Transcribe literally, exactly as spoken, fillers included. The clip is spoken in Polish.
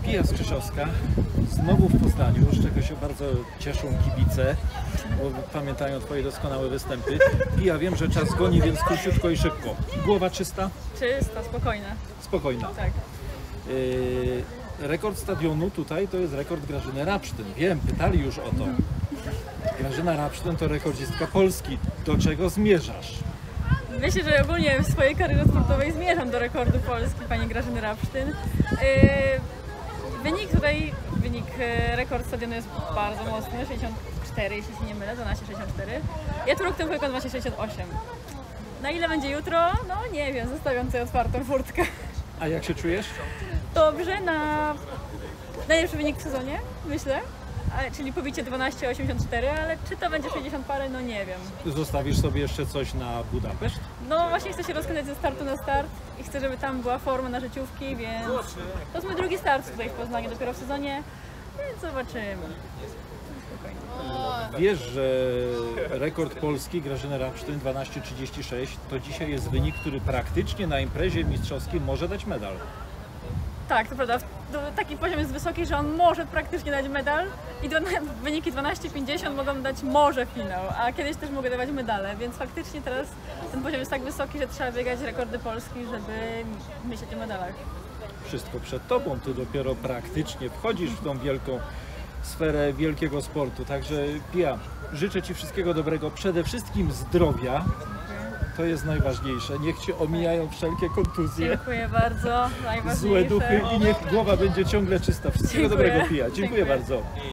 Pia Skrzyszowska, znowu w Poznaniu, z czego się bardzo cieszą kibice, bo pamiętają Twoje doskonałe występy. Pia, wiem, że czas goni, więc króciutko i szybko. Głowa czysta? Czysta, spokojna. Spokojna. Tak. Yy, rekord stadionu tutaj to jest rekord Grażyny Rapsztyn. Wiem, pytali już o to. Grażyna Rapsztyn to rekordzistka Polski. Do czego zmierzasz? Myślę, że ogólnie w swojej karierze sportowej zmierzam do rekordu Polski pani Grażyny Rapsztyn. Yy, wynik tutaj, wynik, yy, rekord stadionu jest bardzo mocny, sześćdziesiąt cztery, jeśli się nie mylę, dwanaście sześćdziesiąt cztery. Ja tu rok temu pojechałam dwanaście sześćdziesiąt osiem. Na ile będzie jutro? No nie wiem, zostawiam sobie otwartą furtkę. A jak się czujesz? Dobrze, na najlepszy wynik w sezonie, myślę. Ale, czyli pobicie dwanaście osiemdziesiąt cztery, ale czy to będzie sześćdziesiąt parę, no nie wiem. Zostawisz sobie jeszcze coś na Budapeszt? No właśnie chcę się rozkręcać ze startu na start i chcę, żeby tam była forma na życiówki, więc to jest mój drugi start tutaj w Poznaniu dopiero w sezonie, więc zobaczymy. Spokojnie. Wiesz, że rekord Polski Grażyny Rapsztyn dwanaście trzydzieści sześć to dzisiaj jest wynik, który praktycznie na imprezie mistrzowskiej może dać medal. Tak, to prawda. Taki poziom jest wysoki, że on może praktycznie dać medal i do, wyniki dwanaście pięćdziesiąt mogą dać może finał, a kiedyś też mogę dawać medale, więc faktycznie teraz ten poziom jest tak wysoki, że trzeba biegać rekordy Polski, żeby myśleć o medalach. Wszystko przed Tobą, Ty dopiero praktycznie wchodzisz w tą wielką sferę wielkiego sportu, także Pia, życzę Ci wszystkiego dobrego, przede wszystkim zdrowia. To jest najważniejsze. Niech Cię omijają wszelkie kontuzje, Dziękuję bardzo. Najważniejsze. złe duchy i niech głowa będzie ciągle czysta. Wszystkiego Dziękuję. dobrego, Pia. Dziękuję, Dziękuję. bardzo.